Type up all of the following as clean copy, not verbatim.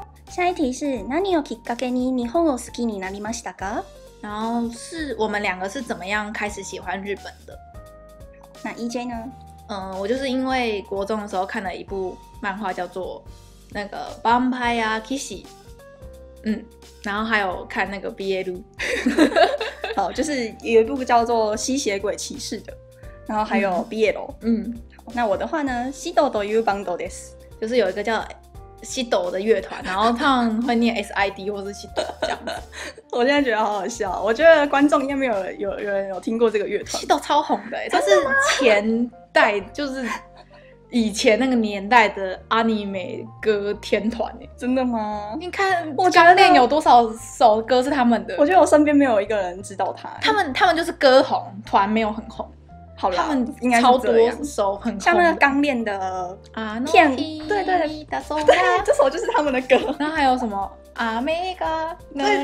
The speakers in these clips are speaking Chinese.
下一题是何をきっかけに日本を好きになりましたか？ 然后是我们两个是怎么样开始喜欢日本的？ 那 EJ 呢？ 我就是因为国中的时候看了一部漫画，叫做那个《Vampire Kiss》，然后还有看那个 BL， 好，就是有一部叫做《吸血鬼骑士》的，然后还有 BL。好，那我的话呢，西斗というバンドです， 就是有一个叫西斗的乐团，然后他们会念 SID 或是西斗这样子。 我现在觉得好好笑，我觉得观众应该没有人有听过这个乐团。 西斗超红的，它是前代就是以前那个年代的阿尼美歌天团。 真的吗？ 你看我觉得钢炼有多少首歌是他们的？ 我觉得我身边没有一个人知道他们就是歌红，团没有很红。 好啦， 他们应该是超这样多首很红的， 像那个钢炼的天， 对， 对， 这首就是他们的歌。 然后还有什么阿美嘎，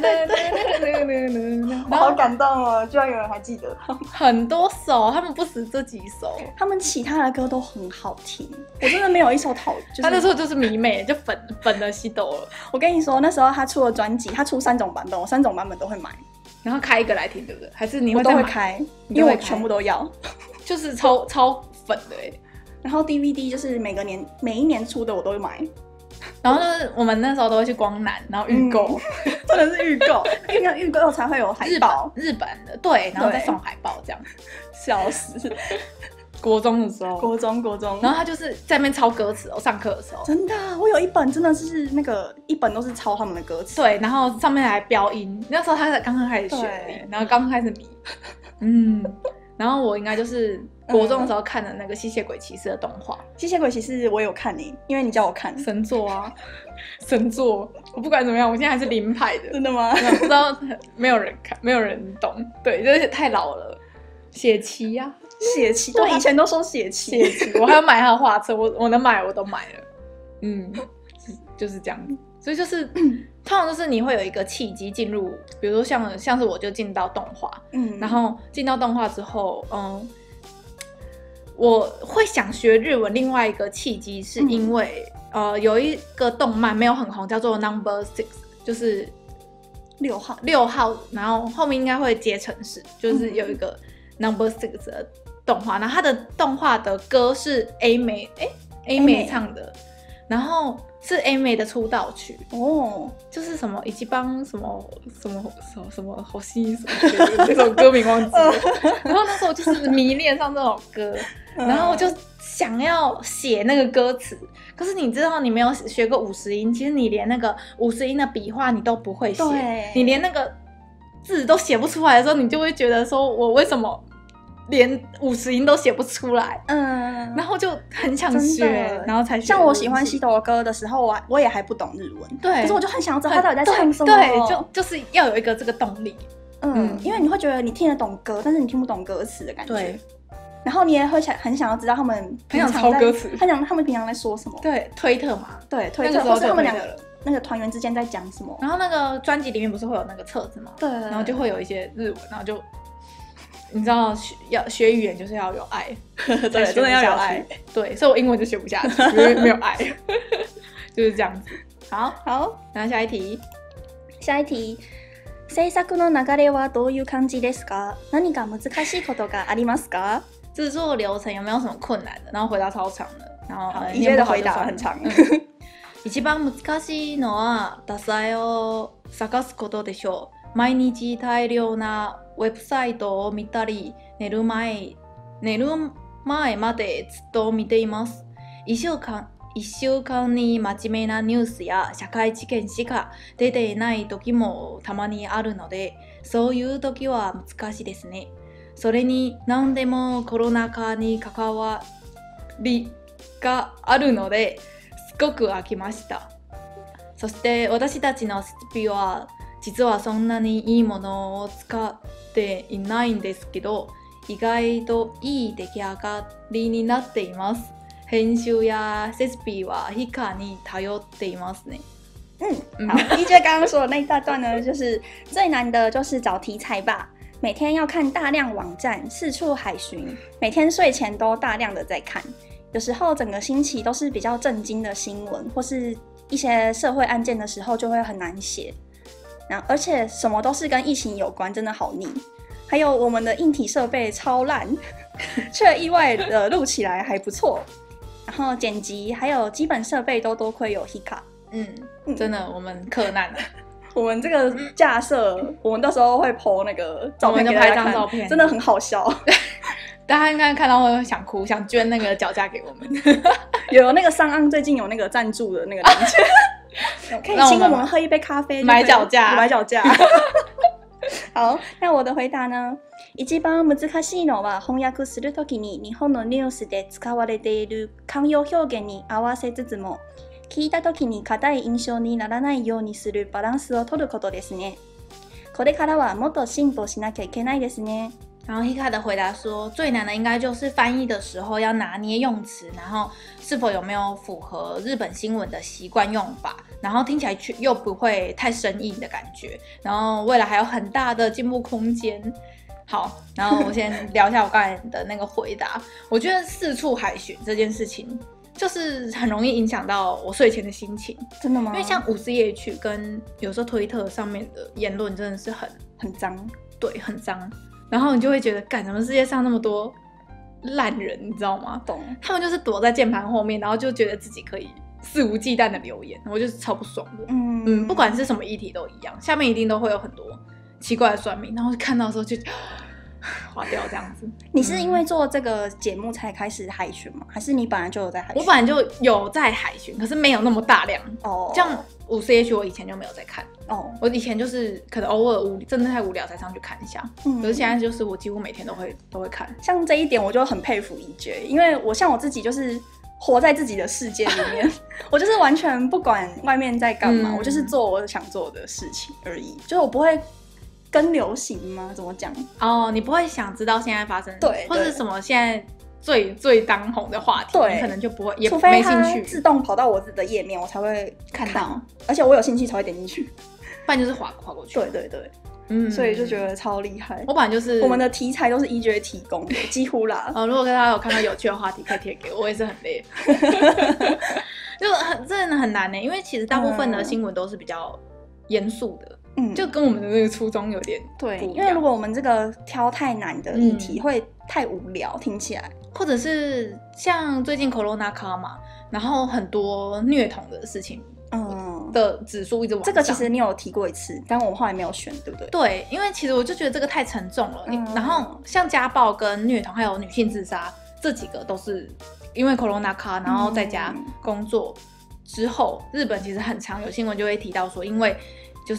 我好感动哦，居然有人还记得。 很多首，他们不止这几首， 他们其他的歌都很好听，我真的没有一首就是他那时候就是迷妹，就粉了西斗了。 我跟你说，那时候他出了专辑，他出3种版本，我3种版本都会买。 然后开一个来听，对不对？还是你我会再买？ 都会开，因为我全部都要， 就是超粉的哎。 然后 DVD 就是每一年出的我都会买。 然后呢，我们那时候都会去光南，然后预购， 真的是预购，预购才会有海报， 日本的对，然后再送海报这样， 笑死。 国中的时候， 国中， 然后他就是在那边抄歌词哦，上课的时候， 真的，我有一本真的是那个一本都是抄他们的歌词， 对，然后上面还标音，那时候他才刚刚开始学而已，然后刚开始迷，然后我应该就是国中的时候看的那个吸血鬼骑士的动画， 吸血鬼骑士我有看你，因为你叫我看， 神作啊，神作，我不管怎么样，我现在还是零牌的， 真的吗？ 不知道没有人看，没有人懂，对，就是太老了，血骑呀。 血骑，对，以前都说血骑， 我还要买他的画册，我能买我都买了，就是这样，所以就是通常就是你会有一个契机进入，比如说像是我就进到动画，然后进到动画之后，我会想学日文，另外一个契机是因为有一个动漫没有很红，叫做 No.6， 就是6号，然后后面应该会接城市，就是有一个 No.6 的动画，然后它的动画的歌是 A 美唱的，然后是 A 美的出道曲哦，就是什么一起帮什么好心什么这种歌名忘记了，然后那时候就是迷恋上这首歌，然后就想要写那个歌词，可是你知道你没有学过50音，其实你连那个50音的笔画你都不会写，你连那个字都写不出来的时候，你就会觉得说我为什么连50音都写不出来，然后就很想学，然后才学。 像我喜欢西斗的歌的时候，我也还不懂日文， 对， 可是我就很想要知道他到底在唱什么， 对，就是要有一个这个动力， 因为你会觉得你听得懂歌，但是你听不懂歌词的感觉，对。然后你也会很想要知道他们很想抄歌词， 他们平常在说什么， 对，推特嘛， 对，推特，或是他们两个那个团员之间在讲什么。 然后那个专辑里面不是会有那个册子吗？ 对， 然后就会有一些日文，然后就。你知道学语言就是要有爱， 对，真的要有愛。 对，所以我英文就学不下去，因为没有爱，就是这样子。好，那下一题。 制作の流れはどういう感じですか？何か難しいことがありますか？ 制作流程有没有什么困难的？然后回答超长的，然后一些的回答很长。 一番難しいのはダサいを探すことでしょう。毎日大量なウェブサイトを見たり、寝る前までずっと見ています。1週間に真面目なニュースや社会知見しか出ていない時もたまにあるので、そういう時は難しいですね。それに何でもコロナ禍に関わりがあるので、すごく飽きました。そして私たちの設備は実はそんなにいいものを使っていないんですけど、意外といい出来上がりになっています。編集や設備はヒカに頼っていますね。 好，EJ 刚刚说的那一大段呢，就是最难的就是找题材吧。每天要看大量网站，四处海巡，每天睡前都大量的在看。有时候整个星期都是比较震惊的新闻，或是一些社会案件的时候就会很难写，然后而且什么都是跟疫情有关，真的好腻。还有我们的硬体设备超烂，却意外的录起来还不错。然后剪辑还有基本设备都多亏有 Hika。 真的我们克难了。 我们这个架设，我们到时候会 po 那个照片给大家看， 拍张照片， 真的很好笑。 大家应该看到会想哭，想捐那个脚架给我们。 有那个上岸最近有那个赞助的那个链接，可以请我们喝一杯咖啡， 买脚架， 买脚架。好，那我的回答呢？一番難しいのは翻訳するときに日本のニュースで使われている慣用表現に合わせつつも、聞いたときに硬い印象にならないようにするバランスを取ることですね。これからはもっと進歩しなきゃいけないですね。 然后 Hika 的回答说，最难的应该就是翻译的时候要拿捏用词，然后是否有没有符合日本新闻的习惯用法，然后听起来又不会太生硬的感觉，然后未来还有很大的进步空间。好，然后我先聊一下我刚才的那个回答。我觉得四处海巡这件事情，就是很容易影响到我睡前的心情。 真的吗？ 因为像50YH跟有时候推特上面的言论真的是很脏， 对，很脏。然后你就会觉得，干什么世界上那么多烂人，你知道吗？ 懂。 他们就是躲在键盘后面，然后就觉得自己可以肆无忌惮的留言，我就是超不爽的。不管是什么议题都一样，下面一定都会有很多奇怪的酸民，然后看到的时候就划掉这样子。 你是因为做这个节目才开始海巡吗？还是你本来就有在海巡？ 我本来就有在海巡，可是没有那么大量。像50YH我以前就没有在看。我以前就是可能偶尔真的太无聊才上去看一下。可是现在就是我几乎每天都会看。 像这一点我就很佩服EJ，因为我自己就是活在自己的世界里面，我就是完全不管外面在干嘛，我就是做我想做的事情而已，就是我不会跟流行吗？怎么讲？ 你不会想知道现在发生对， 或是什么现在最当红的话题，你可能就不会，也除非没兴趣， 自动跑到我自己的页面，我才会看到， 而且我有兴趣才会点进去， 不然就是划过去。 对，所以就觉得超厉害。 我本来就是我们的题材都是EJ提供的，几乎啦。 如果大家有看到有趣的话题，可以贴给我，我也是很累，就真的很难呢，因为其实大部分的新闻都是比较严肃的。就跟我们的那个初衷有点对，因为如果我们这个挑太难的议题，会太无聊，听起来。 或者是像最近 Corona Car 嘛，然后很多虐童的事情，的指数一直往上。 这个其实你有提过一次，但我们后来没有选，对不对？ 对，因为其实我就觉得这个太沉重了。然后像家暴跟虐童，还有女性自杀，这几个都是因为 Corona Car， 然后在家工作之后，日本其实很常有新闻就会提到说，因为就是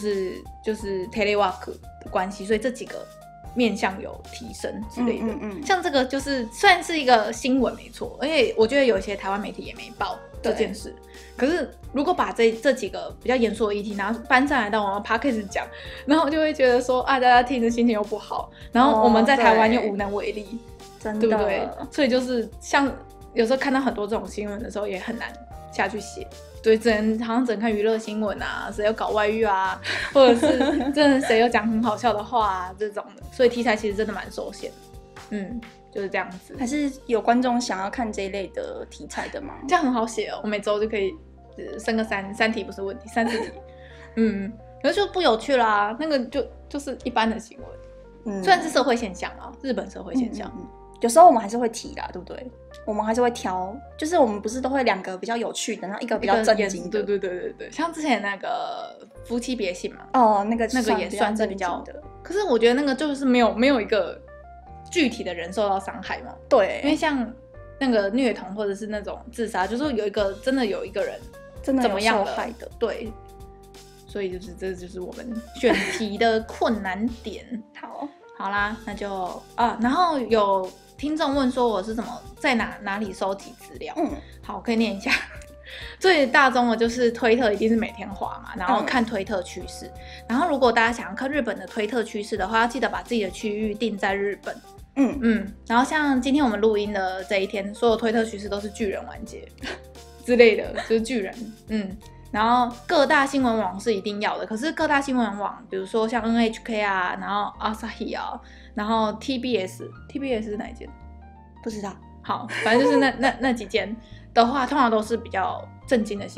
telework 的关系，所以这几个面向有提升之类的。像这个就是虽然是一个新闻没错，而且我觉得有一些台湾媒体也没报这件事。可是如果把这几个比较严肃的议题拿搬上来到我们 podcast 讲，然后我就会觉得说大家听着心情又不好，然后我们在台湾又无能为力， 真的， 对不对？所以就是像有时候看到很多这种新闻的时候，也很难下去写。对，好像只能看娱乐新闻啊，谁有搞外遇啊，或者是真的谁有讲很好笑的话啊这种的，所以题材其实真的蛮受限的。就是这样子。 还是有观众想要看这一类的题材的吗？ 这样很好写哦，我每周就可以升个3题不是问题，3、4题。可是就不有趣啦，那个就是一般的新闻，虽然是社会现象啊，日本社会现象。 有时候我们还是会提啦，对不对？我们还是会挑，就是我们不是都会2个比较有趣的，然后一个比较正经的。 对，像之前那个夫妻别姓嘛， 那个也算是比较的。可是我觉得那个就是没有一个具体的人受到伤害嘛。 对， 因为像那个虐童或者是那种自杀，就是真的有一个人真的怎么样受害的， 对。所以这就是我们选题的困难点。好啦，那就然后有听众问说我是怎么在哪里收集资料。好，我可以念一下。最大宗的就是推特，一定是每天滑嘛，然后看推特趋势。然后如果大家想要看日本的推特趋势的话，要记得把自己的区域定在日本。然后像今天我们录音的这一天，所有推特趋势都是巨人完结之类的，就是巨人。然后各大新闻网是一定要的，可是各大新闻网，比如说像 NHK 啊，然后 Asahi 啊，然后 TBS 是哪一间？ 不知道。 好，反正就是那几间的话，通常都是比较震惊的新闻。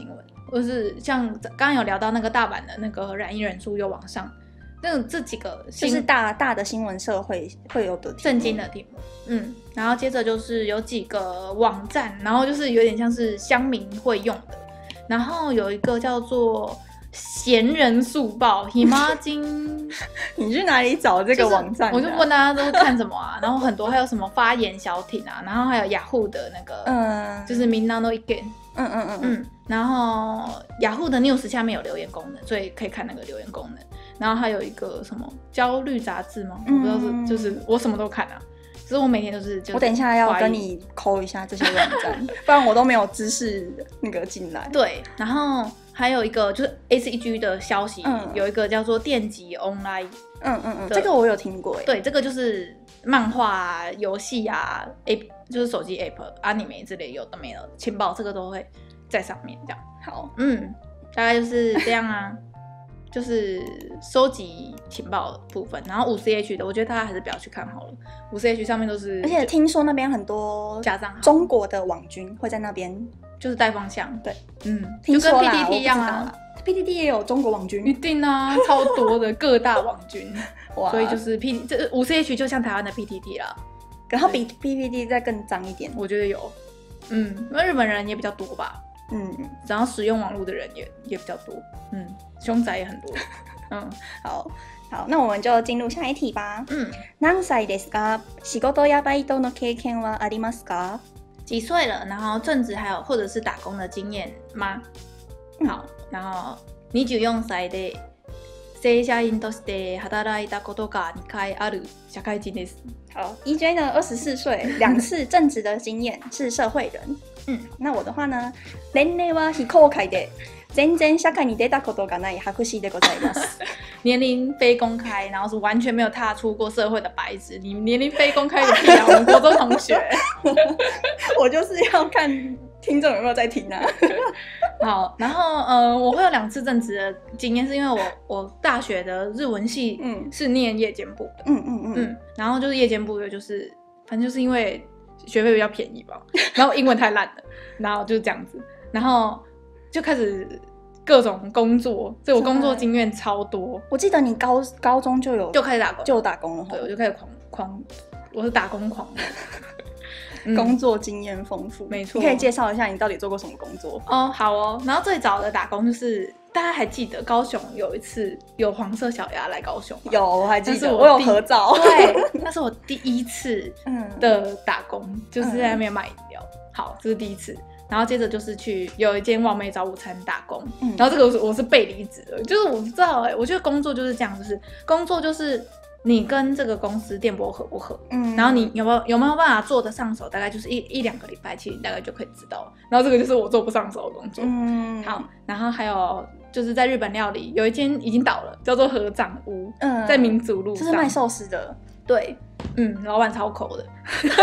或是像刚刚有聊到那个大阪的那个染疫人数又往上，这几个就是大的新闻社会有的震惊的题目。然后接着就是有几个网站，然后就是有点像是乡民会用的，然后有一个叫做闲人速报 Himajin 你去哪里找这个网站？ 我就问大家都看什么啊，然后很多还有什么发言小艇啊，然后还有雅虎的那个就是Minna no Iken，然后雅虎的 News 下面有留言功能，所以可以看那个留言功能。然后还有一个什么焦虑杂志吗？我不知道就是我什么都看啊，所以我每天都是我等一下要跟你抠一下这些网站，不然我都没有知识那个进来。 对，然后还有一个就是 ACG 的消息，有一个叫做电击 Online， 这个我有听过。 对，这个就是漫画啊、游戏啊、就是手机 App、Anime 之类有的没的情报，这个都会在上面这样。 好， 大概就是这样啊。就是收集情报的部分，然后5CH 的，我觉得大家还是不要去看好了。5CH 上面都是， 而且听说那边很多假账号， 中国的网军会在那边， 就是带方向。对， 听说啦， 就跟 PTT 一样啊。 PTT 也有中国网军， 一定啊，超多的各大网军。所以就是这5CH 就像台湾的 PTT 啦， 然后比 PTT 再更脏一点， 我觉得有。因为日本人也比较多吧。然后使用网络的人也比较多，凶宅也很多。 好，那我们就进入下一题吧。何歳ですか？仕事やバイトの経験はありますか？ 几岁了？然后正职还有或者是打工的经验吗？好，然后24歳で正社員として働いたことが2回ある社会人です。 好 ，EJ 呢24岁，2次正职的经验，是社会人。那我的话呢，年齢は非公開で全然社会に出たことがない白紙でございます。 年龄非公开，然后是完全没有踏出过社会的白纸。你年龄非公开的屁啊！我们国中同学， 我就是要看听众有没有在听啊。 好，然后我会有2次正职的经验，是因为我大学的日文系是念夜间部的，然后就是夜间部的，就是反正就是因为学费比较便宜吧，然后英文太烂了，然后就是这样子，然后就开始各种工作，所以我工作经验超多。 我记得你高中就开始打工， 就打工了， 对，我就开始狂，我是打工狂。 工作经验丰富， 没错。 你可以介绍一下你到底做过什么工作？ 好哦。然后最早的打工就是大家还记得高雄有一次有黄色小鸭来高雄吗？ 有，我还记得，我有合照。 对，那是我第一次的打工，就是在那边卖饮料。好，这是第一次。然后接着就是去有一间网美早午餐打工，然后这个我是被离职的，就是我不知道我觉得工作就是这样，就是工作就是你跟这个公司电波合不合，然后你有没有办法做得上手，大概就是一两个礼拜，其实你大概就可以知道。然后这个就是我做不上手的工作。好，然后还有就是在日本料理有一间已经倒了，叫做合掌屋，在民族路上， 就是卖寿司的。 对，老板超抠的。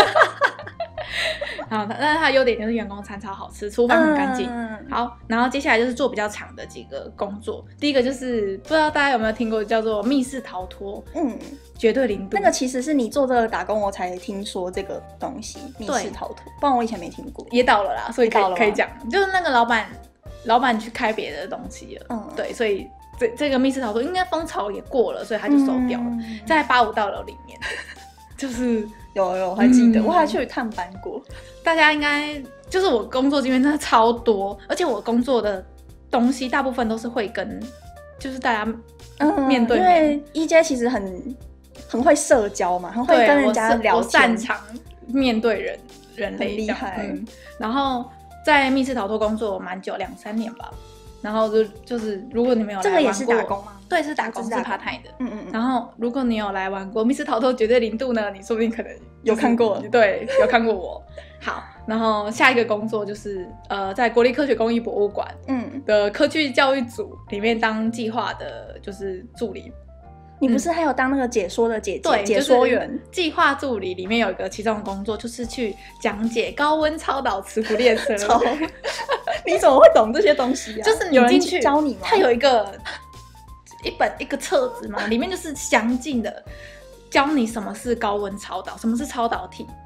好，但是它优点就是员工餐超好吃，厨房很干净。好，然后接下来就是做比较长的几个工作。第一个就是不知道大家有没有听过叫做密室逃脱，绝对零度。 那个其实是你做这个打工我才听说这个东西，密室逃脱，不然我以前没听过。 也倒了啦，所以可以讲，就是那个老板去开别的东西了。对，所以这个密室逃脱应该风潮也过了，所以他就收掉了，在85大楼里面。就是有还记得，我还去探班过。 大家应该就是我工作经验真的超多，而且我工作的东西大部分都是会跟就是大家面对面， 因为 EJ 其实很会社交嘛，很会跟人家聊天， 我擅长面对人类，很厉害。 然后在密室逃脱工作蛮久，2-3年吧。然后就是如果你没有来玩过， 这个也是打工吗？ 对，是打工，是part time的。然后如果你有来玩过密室逃脱绝对零度呢，你说不定可能有看过， 对，有看过我。好，然后下一个工作就是在国立科学工艺博物馆的科技教育组里面当计划的，就是助理。 你不是还有当那个解说的姐姐， 对， 解说员、 计划助理里面有一个其中的工作，就是去讲解高温超导磁浮列车。 你怎么会懂这些东西啊？ 就是你进去教你吗？ 他有一个册子嘛，里面就是详尽的教你什么是高温超导，什么是超导体，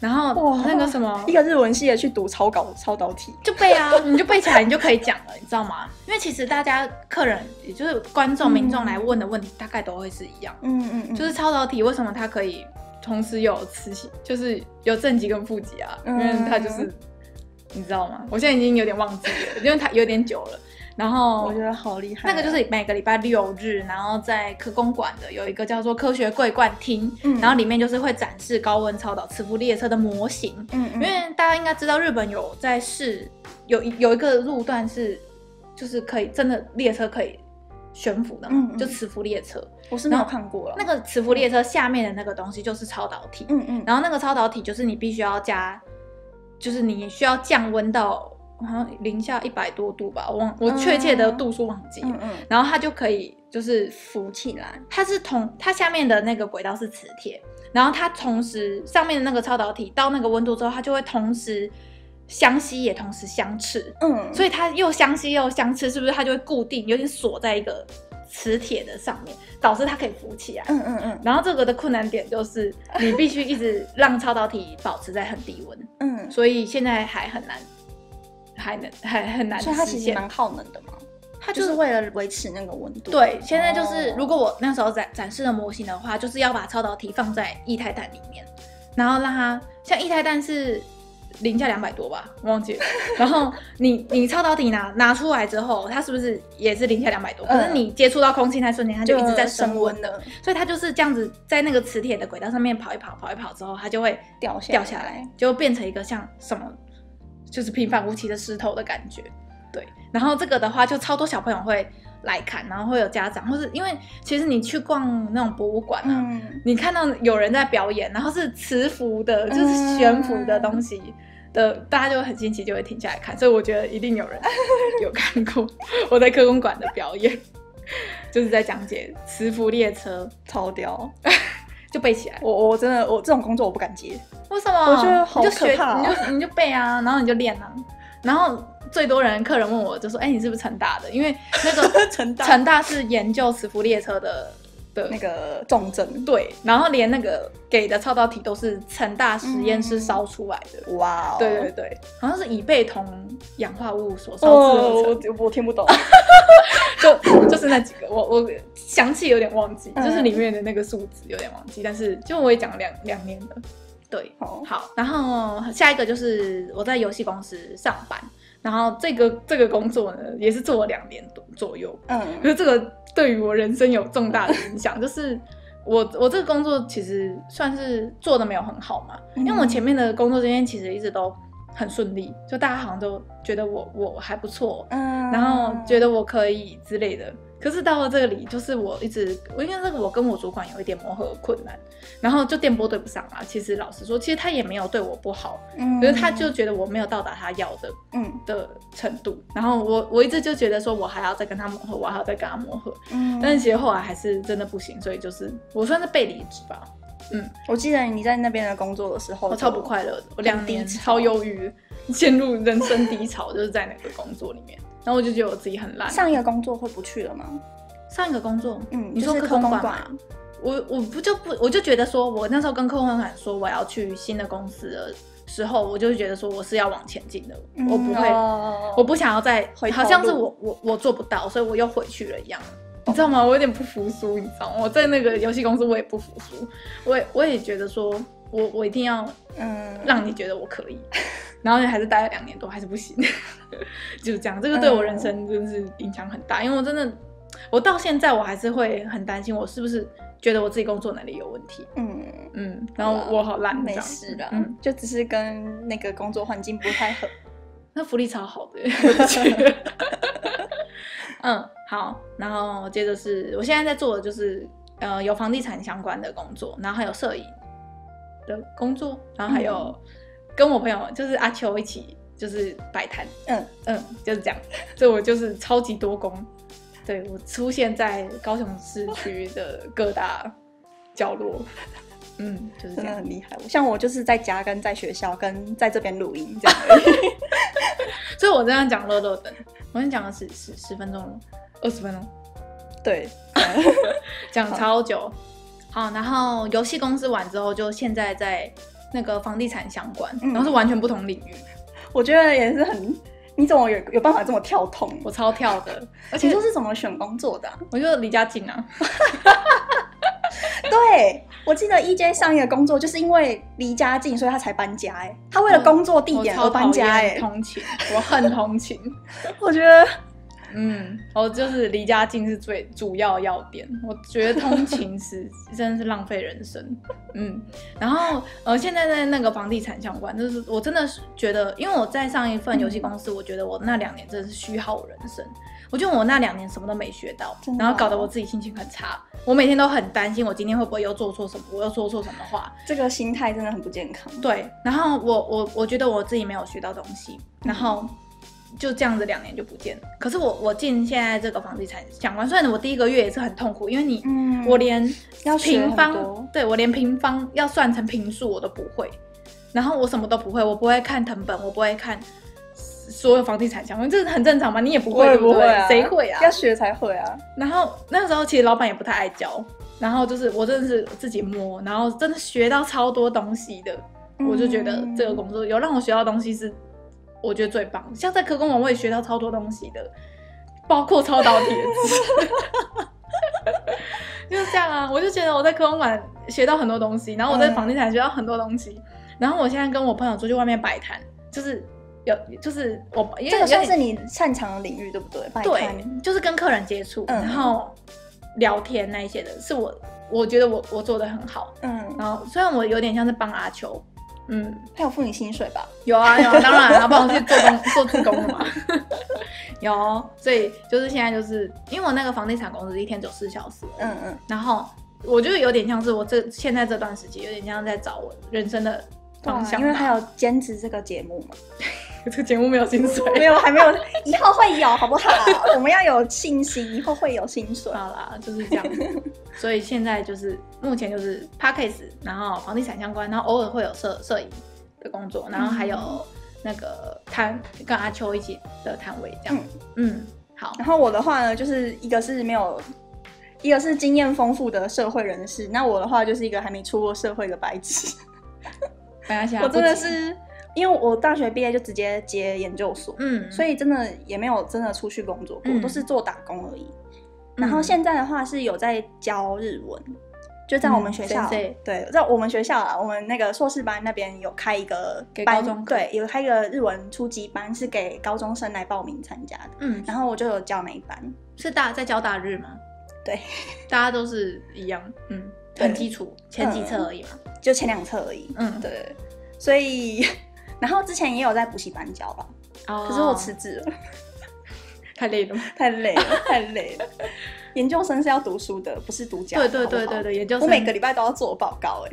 然后那个什么， 一个日文系的去读超导体， 就背啊，你就背起来，你就可以讲了，你知道吗？因为其实大家客人，也就是观众、民众来问的问题，大概都会是一样。就是超导体为什么它可以同时有磁性，就是有正极跟负极啊？因为它就是你知道吗？我现在已经有点忘记了，因为它有点久了。然后我觉得好厉害， 那个就是每个礼拜6日，然后在科工馆的有一个叫做科学桂冠厅，然后里面就是会展示高温超导磁浮列车的模型。因为大家应该知道日本有在试有一个路段是就是可以真的列车可以悬浮的嘛，就磁浮列车。 我是没有看过了。那个磁浮列车下面的那个东西就是超导体，然后那个超导体就是你必须要加，就是你需要降温到好像零下100多度吧，我确切的度数忘记了。然后它就可以就是浮起来。 它下面的那个轨道是磁铁，然后它同时上面的那个超导体到那个温度之后，它就会同时相吸也同时相斥。所以它又相吸又相斥，是不是它就会固定有点锁在一个磁铁的上面，导致它可以浮起来。然后这个的困难点就是你必须一直让超导体保持在很低温。所以现在还很难。很难实现， 所以它其实蛮耗能的嘛。它就是为了维持那个温度。 对，现在就是如果我那时候展示的模型的话，就是要把超导体放在液态氮里面，然后让它像液态氮是零下200多吧，我忘记了。然后你超导体拿出来之后，它是不是也是零下200多？可是你接触到空气那瞬间，它就一直在升温了。所以它就是这样子在那个磁铁的轨道上面跑一跑之后，它就会掉下来，就变成一个像什么。就是平凡无奇的石头的感觉，对。然后这个的话，就超多小朋友会来看，然后会有家长，或是因为其实你去逛那种博物馆啊，你看到有人在表演，然后是磁浮的，就是悬浮的东西的，大家就很新奇，就会停下来看。所以我觉得一定有人有看过我在科工馆的表演，就是在讲解磁浮列车， 超屌。 就背起来。 我真的这种工作我不敢接。 为什么？ 我觉得好可怕。 你就背啊，然后你就练啊。然后最多客人问我就说：“你是不是成大的？”因为那个成大是研究磁浮列车的那个重症。 对，然后连那个给的超导体都是成大实验室烧出来的。 哇哦！ 对，好像是以贝酮氧化物所烧制而成。 我听不懂。 就是那几个，我详细有点忘记，就是里面的那个数字有点忘记，但是就我也讲了两年了。对，好，然后下一个就是我在游戏公司上班，然后这个工作呢也是做了2年左右。可是这个对于我人生有重大的影响，就是我这个工作其实算是做的没有很好嘛，因为我前面的工作经验其实一直都很顺利，就大家好像都觉得我还不错，然后觉得我可以之类的。可是到了这里，就是我因为我跟我主管有一点磨合困难，然后就电波对不上啊。其实老实说，其实他也没有对我不好，可是他就觉得我没有到达他要的程度。然后我一直就觉得说我还要再跟他磨合，我还要再跟他磨合。但是其实后来还是真的不行，所以就是我算是被离职吧。 我记得你在那边的工作的时候， 我超不快乐的，我2年超忧郁，陷入人生低潮，就是在那个工作里面。然后我就觉得我自己很烂。 上一个工作会不去了吗？ 上一个工作， 你说科工馆吗？ 我就觉得说，我那时候跟科工馆说我要去新的公司的时候，我就觉得说我是要往前进的，我不会，我不想要再好像是我做不到，所以我又回去了一样。你知道吗？我有点不服输，你知道吗？我在那个游戏公司我也不服输，我也觉得说我一定要让你觉得我可以。然后还是待了2年多，还是不行，就是这样。这个对我人生真是影响很大，因为我到现在我还是会很担心，我是不是觉得我自己工作能力有问题。然后我好烂， 没事啦，就只是跟那个工作环境不太合。 那福利超好的。好，然后接着是我现在在做的就是有房地产相关的工作，然后还有摄影的工作，然后还有跟我朋友就是阿秋一起就是摆摊，就是这样，所以我就是超级多工，对，我出现在高雄市区的各大角落，就是这样， 真的很厉害。像我就是在家跟在学校跟在这边录音这样而已。 所以我这样讲乐乐等，我先讲了10分钟了，20分钟， 对， 讲超久。好，然后游戏公司完之后，就现在在那个房地产相关，然后是完全不同领域。 我觉得也是很，你怎么有办法这么跳通？ 我超跳的， 而且说是怎么选工作的、啊？ 我就离家近啊。 对，我记得 EJ 上一个工作就是因为离家近，所以他才搬家哎。他为了工作地点而搬家哎。 通勤，我恨通勤。 我觉得， 我就是离家近是最主要要点。我觉得通勤真的是浪费人生。然后现在在那个房地产相关，就是我真的是觉得，因为我在上一份游戏公司，我觉得我那2年真的是虚耗人生。我觉得我那2年什么都没学到，然后搞得我自己心情很差。我每天都很担心，我今天会不会又做错什么，我又说错什么话。 这个心态真的很不健康。 对，然后我觉得我自己没有学到东西，然后就这样子2年就不见了。可是我进现在这个房地产相关，虽然我第1个月也是很痛苦，因为我连平方，对，我连平方要算成平数我都不会，然后我什么都不会，我不会看誊本，我不会看所有房地产相关，这很正常嘛，你也不会，对不对？谁会啊？ 要学才会啊。 然后那时候其实老板也不太爱教，然后就是我真的是自己摸，然后真的学到超多东西的。我就觉得这个工作有让我学到东西是我觉得最棒的。像在科工网我也学到超多东西的，包括超导体的字。就是这样啊，我就觉得我在科工馆学到很多东西，然后我在房地产学到很多东西，然后我现在跟我朋友出去外面摆摊，就是我这个算是你擅长的领域对不对？摆摊对，就是跟客人接触，然后聊天那一些的，是我觉得我做的很好，然后虽然我有点像是帮阿秋， 他有付你薪水吧？ 有啊，当然他帮我去做志工的嘛。有，所以就是现在就是因为我那个房地产公司1天94小时，然后我觉得有点像是我现在这段时间有点像在找我人生的方向， 因为还有兼职这个节目嘛。 这个节目没有薪水， 还没有，以后会有，好不好？我们要有信心，以后会有薪水。 好啦，就是这样子。所以现在就是目前就是 Podcast， 然后房地产相关，然后偶尔会有摄影的工作，然后还有那个跟阿秋一起的摊位这样。好。 然后我的话呢，就是一个是经验丰富的社会人士，那我的话就是一个还没出过社会的白纸。我真的是。因为我大学毕业就直接接研究所，所以真的也没有真的出去工作过，都是做打工而已。然后现在的话是有在教日文，就在我们学校，对，在我们学校啊，我们那个硕士班那边有开一个给高中， 对，有开一个日文初级班，是给高中生来报名参加的。然后我就有教那一班， 是在教大日吗？ 对， 大家都是一样，很基础，前几册而已嘛， 就前2册而已。对，所以。然后之前也有在补习班教吧，可是我辞职了， 太累了吗？ 太累了。研究生是要读书的，不是读讲。 对，研究生。 我每个礼拜都要做报告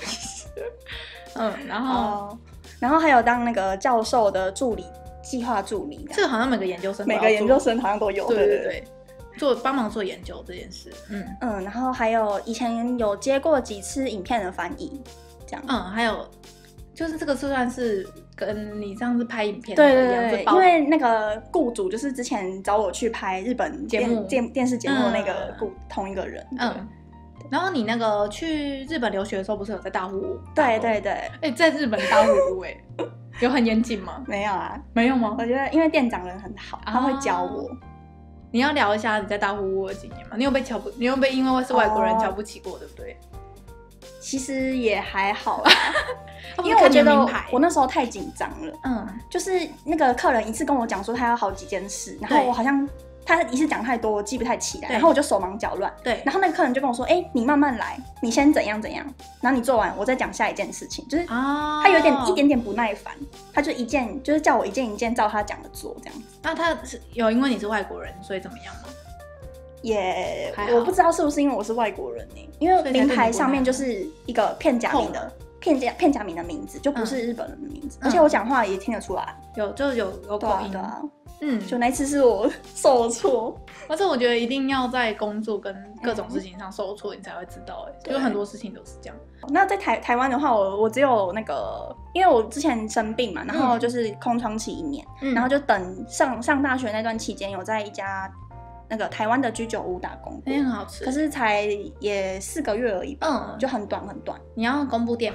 然后还有当那个教授的助理、计划助理。 这个好像每个研究生好像都有。 对，帮忙做研究这件事。 然后还有以前有接过几次影片的翻译，这样。 还有。就是这个算是跟你上次拍影片的一样， 对，因为那个雇主就是之前找我去拍日本电视节目的那个同一个人。 然后你那个去日本留学的时候，不是有在大户屋？ 对。 在日本大户屋有很严谨吗？ 没有啊， 没有吗？ 我觉得因为店长人很好，他会教我。 你要聊一下你在大户屋的经验吗？你有被因为是外国人瞧不起过，对不对？ 其实也还好啦。因为我觉得我那时候太紧张了，就是那个客人一次跟我讲说他要好几件事，然后我好像他一次讲太多，我记不太起来，然后我就手忙脚乱， 对， 然后那个客人就跟我说，你慢慢来，你先怎样怎样，然后你做完我再讲下一件事情，就是他有一点点不耐烦，他就就是叫我一件一件照他讲的做这样子。 那他是有因为你是外国人所以怎么样吗？ 也我不知道是不是因为我是外国人因为名牌上面就是一个片假名的名字，就不是日本人的名字，而且我讲话也听得出来， 就是有口音。 就那一次是我受挫， 而且我觉得一定要在工作跟各种事情上受挫，你才会知道就很多事情都是这样。 那在台湾的话，我只有那个，因为我之前生病嘛，然后就是空窗期1年，然后就等上大学那段期间，有在一家那个台湾的居酒屋打工， 很好吃， 可是才也4个月而已吧，就很短。 你要公布店名吗？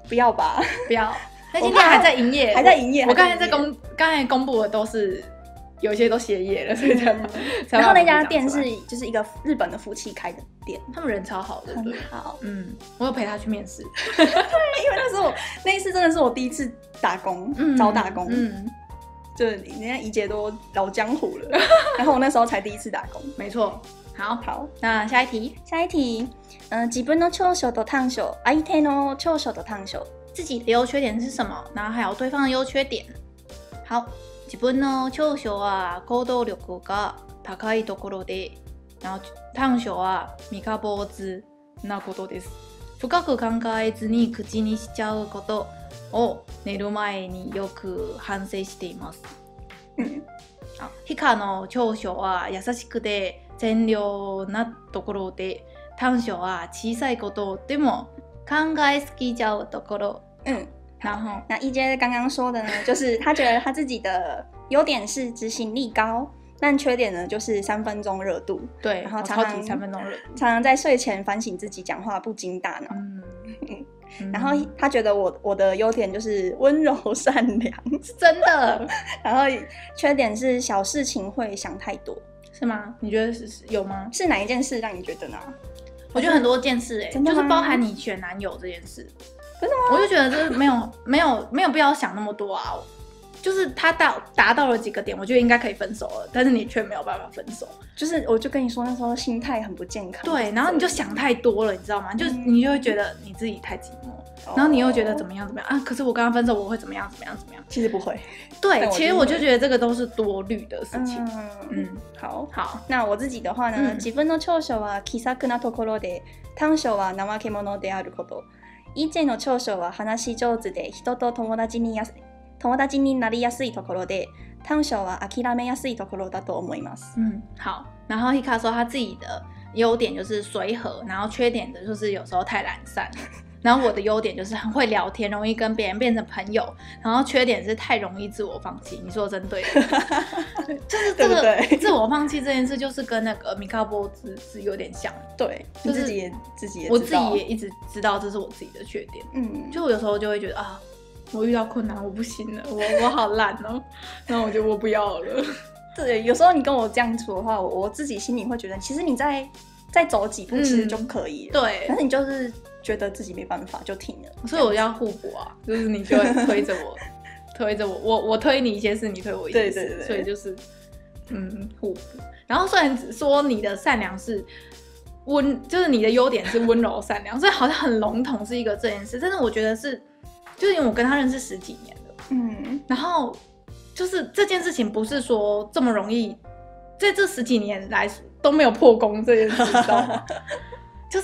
不要吧， 不要。那间店还在营业， 还在营业。 我刚才公布的都是有一些都歇业了，所以才然后那家店是就是一个日本的夫妻开的店， 他们人超好的， 很好。 我有陪他去面试。 对，因为那一次真的是我第一次打工，找打工。就是人家怡姐都老江湖了，然后我那时候才第一次打工。 没错。好， 那下一题。自分の長所と短所、相手の長所と短所。 自己的优缺点是什么？然后还有对方的优缺点。好，自分の長所は行動力が高いところで、然後短所は三日坊主なことです。深く考えずに口にしちゃうことを寝る前によく反省しています。ヒカの長所は優しくて善良なところで、短所は小さいことでも考えすぎちゃうところ。然后那一姐刚刚说的呢，就是她觉得她自己的优点是执行力高，但缺点呢就是3分钟热度。 对， 然后超级3分钟热度， 常常在睡前反省自己讲话不经大脑。然后她觉得我的优点就是温柔善良， 是真的。 然后缺点是小事情会想太多。 是吗？你觉得有吗？ 是哪一件事让你觉得呢？ 我觉得很多件事就是包含你选男友这件事。真的吗？我就觉得这没有必要想那么多啊。就是他达到了几个点，我觉得应该可以分手了，但是你却没有办法分手。 就是我就跟你说那时候心态很不健康。 对，然后你就想太多了，你知道吗？就是你就会觉得你自己太寂寞，然后你又觉得怎么样啊？可是我跟他分手，我会怎么样？ 其实不会。 对，其实我就觉得这个都是多虑的事情。 好。那我自己的话呢，自分の長所は気さくなところで、短所は怠け者であること。EJ の長所は話し上手で人と友達になりやすいところで、短所は諦めやすいところだと思います。 好。然后 Hika 说他自己的优点就是随和，然后缺点的就是有时候太懒散。然后我的优点就是很会聊天，容易跟别人变成朋友，然后缺点是太容易自我放弃。你说的真对。就是这个对自我放弃这件事，就是跟那个米卡波是有点像。 对， 就是、 自己也知道， 我自己也一直知道这是我自己的缺点。就我有时候就会觉得啊，我遇到困难我不行了，我好烂哦，然后我就我不要了。 对，有时候你跟我这样说的话，我自己心里会觉得，其实你再走几步其实就可以了。 对， 但是你就是觉得自己没办法就停了。 所以我要互补啊，就是你就会推着我，我推你一些事，你推我一些事。对，所以就是互补。然后虽然只说你的善良是就是你的优点是温柔善良，所以好像很笼统是一个这件事，但是我觉得是，就是因为我跟他认识10几年了，然后就是这件事情不是说这么容易，在这10几年来都没有破功这件事，知道吗？就是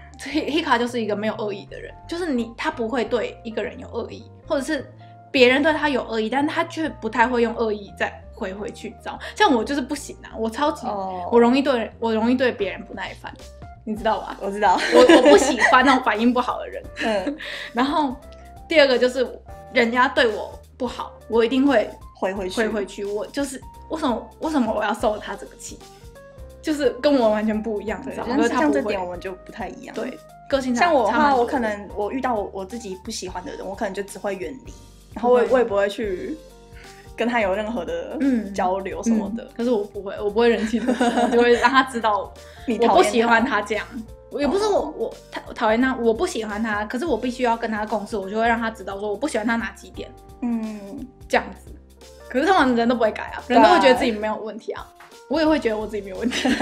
Hika 就是一个没有恶意的人，就是他不会对一个人有恶意，或者是别人对他有恶意，但他却不太会用恶意再回去，知道吗？像我就是不行啊，我超级我容易对别人不耐烦，你知道吧？我知道，我不喜欢那种反应不好的人。然后第二个就是人家对我不好，我一定会回回去。我就是为什么我要受他这个气？就是跟我完全不一样，你知道吗？像这点我们就不太一样。对，个性像我的话，我可能我遇到我自己不喜欢的人，我可能就只会远离，然后我也不会去跟他有任何的交流什么的。可是我不会人气的，我就会让他知道我不喜欢他这样。也不是我讨厌他，我不喜欢他，可是我必须要跟他共事，我就会让他知道说我不喜欢他哪几点，这样子。可是通常人都不会改啊，人都会觉得自己没有问题啊。我也会觉得我自己没有问题。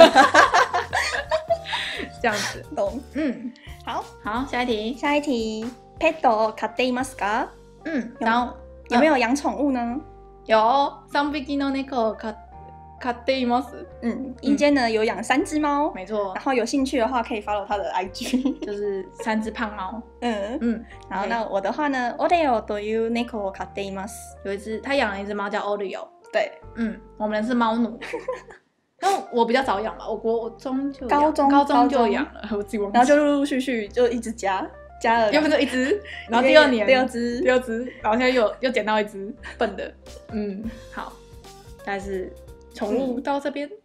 这样子，懂。好，下一题。ペットを飼っていますか？然后有没有养宠物呢？有3匹の猫を飼っています。一间呢有養3只猫，没错。然后有兴趣的话可以 follow 他的 IG， 就是3只胖猫。然后那我的话呢，オレオという猫を飼っています。他养了一只猫叫 Oreo。对，我们是猫奴。然后我比较早养吧，我国中就高中就养了，我自己忘记。然后就陆陆续续就一直加了，原本就一只，然后第2年第二只，然后现在又捡到一只笨的。好，但是宠物到这边